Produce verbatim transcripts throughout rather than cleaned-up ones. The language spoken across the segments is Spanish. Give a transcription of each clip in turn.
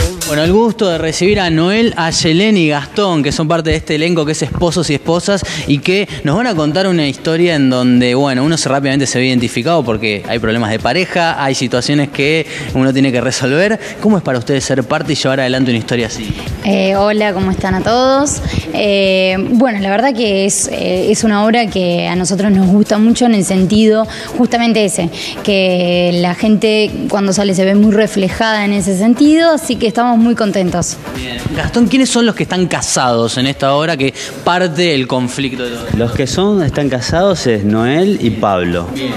Bueno, el gusto de recibir a Noel, a Yelén y Gastón, que son parte de este elenco que es Esposos y Esposas y que nos van a contar una historia en donde, bueno, uno se rápidamente se ve identificado porque hay problemas de pareja, hay situaciones que uno tiene que resolver. ¿Cómo es para ustedes ser parte y llevar adelante una historia así? Eh, hola, ¿cómo están a todos? Eh, bueno, la verdad que es, eh, es una obra que a nosotros nos gusta mucho en el sentido justamente ese, que la gente cuando sale se ve muy reflejada en ese sentido, así que estamos muy contentos. Bien. Gastón, ¿quiénes son los que están casados en esta obra que parte el conflicto de todo? Los que son, están casados es Noel y Pablo. Bien.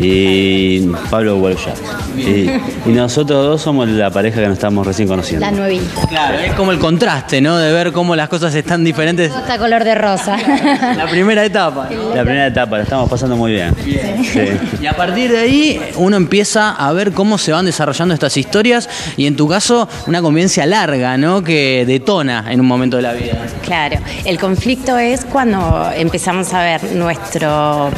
Y Pablo Huelcha. Y, y nosotros dos somos la pareja que nos estamos recién conociendo. La nuevita. Claro, es como el contraste, ¿no? De ver cómo las cosas están diferentes. Todo está color de rosa. La primera etapa, ¿no? La primera etapa, la estamos pasando muy bien. Bien. Sí. Y a partir de ahí uno empieza a ver cómo se van desarrollando estas historias y en tu caso una convivencia larga, ¿no? Que detona en un momento de la vida. Claro, el conflicto es cuando empezamos a ver nuestro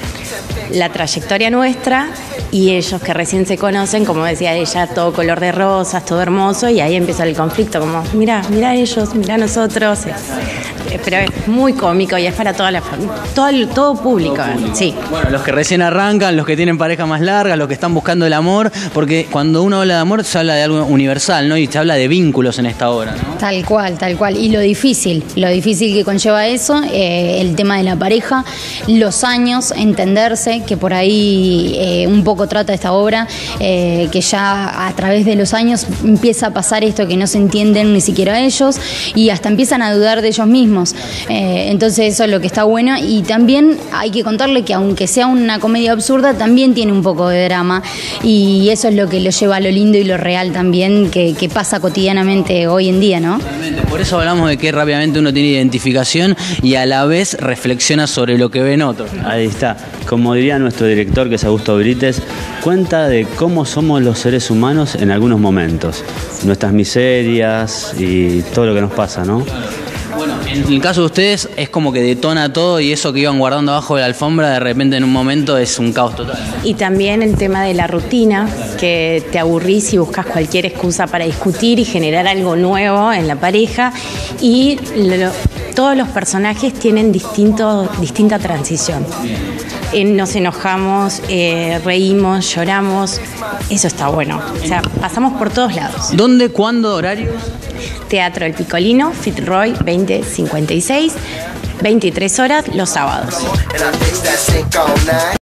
la trayectoria nuestra y ellos que recién se conocen, como decía ella, todo color de rosas, todo hermoso, y ahí empieza el conflicto, como mira, mira ellos, mira nosotros. Pero es muy cómico y es para toda la familia, todo, el, todo público, todo público. Sí. Bueno, los que recién arrancan, los que tienen pareja más larga, los que están buscando el amor, porque cuando uno habla de amor se habla de algo universal, ¿no? Y se habla de vínculos en esta obra, ¿no? Tal cual, tal cual. Y lo difícil, lo difícil que conlleva eso, eh, el tema de la pareja, los años, entenderse, que por ahí eh, un poco trata esta obra, eh, que ya a través de los años empieza a pasar esto que no se entienden ni siquiera ellos y hasta empiezan a dudar de ellos mismos. Eh, entonces eso es lo que está bueno y también hay que contarle que aunque sea una comedia absurda, también tiene un poco de drama y eso es lo que lo lleva a lo lindo y lo real también que, que pasa cotidianamente hoy en día, ¿no? Por eso hablamos de que rápidamente uno tiene identificación y a la vez reflexiona sobre lo que ve en otro. Ahí está. Como diría nuestro director, que es Augusto Brites, cuenta de cómo somos los seres humanos en algunos momentos. Nuestras miserias y todo lo que nos pasa, ¿no? Bueno, en el caso de ustedes es como que detona todo y eso que iban guardando abajo de la alfombra de repente en un momento es un caos total. Y también el tema de la rutina, que te aburrís y buscas cualquier excusa para discutir y generar algo nuevo en la pareja y lo, todos los personajes tienen distinto, distinta transición. Eh, nos enojamos, eh, reímos, lloramos, eso está bueno. O sea, pasamos por todos lados. ¿Dónde, cuándo, horarios? Teatro El Picolino, Fitzroy veinte cincuenta y seis, veintitrés horas los sábados.